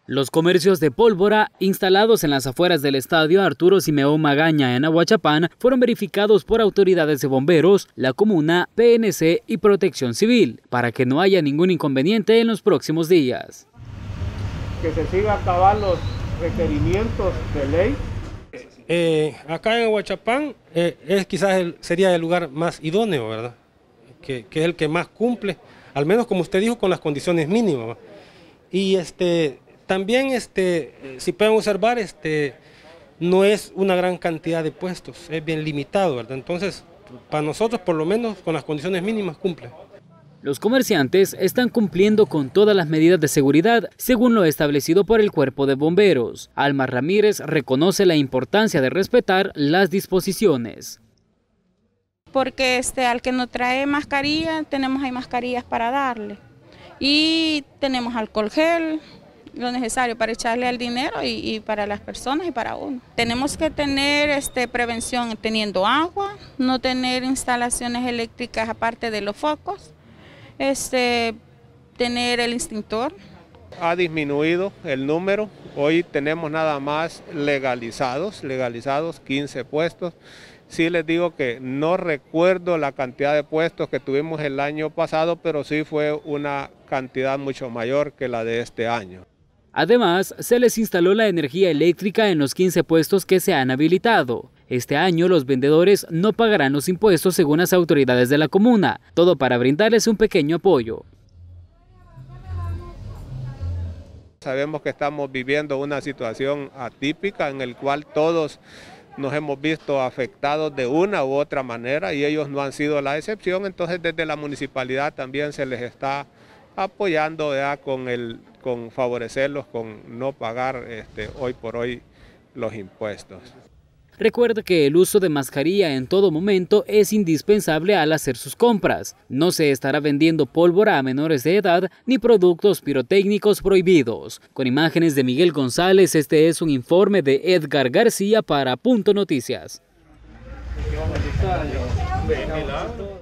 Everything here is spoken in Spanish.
Los comercios de pólvora instalados en las afueras del estadio Arturo Simeón Magaña en Ahuachapán fueron verificados por autoridades de bomberos, la comuna, PNC y Protección Civil, para que no haya ningún inconveniente en los próximos días. Que se sigan cabal los requerimientos de ley. Acá en Ahuachapán quizás sería el lugar más idóneo, ¿verdad? Que es el que más cumple, al menos como usted dijo, con las condiciones mínimas. Y también, si pueden observar, no es una gran cantidad de puestos, es bien limitado, ¿verdad? Entonces, para nosotros, por lo menos, con las condiciones mínimas cumple. Los comerciantes están cumpliendo con todas las medidas de seguridad, según lo establecido por el Cuerpo de Bomberos. Alma Ramírez reconoce la importancia de respetar las disposiciones. Porque al que no trae mascarilla, tenemos ahí mascarillas para darle. Y tenemos alcohol gel, lo necesario para echarle al dinero y para las personas y para uno. Tenemos que tener prevención teniendo agua, no tener instalaciones eléctricas aparte de los focos, tener el extintor. Ha disminuido el número, hoy tenemos nada más legalizados 15 puestos. Sí les digo que no recuerdo la cantidad de puestos que tuvimos el año pasado, pero sí fue una cantidad mucho mayor que la de este año. Además, se les instaló la energía eléctrica en los 15 puestos que se han habilitado. Este año los vendedores no pagarán los impuestos según las autoridades de la comuna, todo para brindarles un pequeño apoyo. Sabemos que estamos viviendo una situación atípica en la cual todos nos hemos visto afectados de una u otra manera y ellos no han sido la excepción, entonces desde la municipalidad también se les está apoyando con favorecerlos, con no pagar hoy por hoy los impuestos. Recuerda que el uso de mascarilla en todo momento es indispensable al hacer sus compras. No se estará vendiendo pólvora a menores de edad ni productos pirotécnicos prohibidos. Con imágenes de Miguel González, este es un informe de Edgar García para Punto Noticias.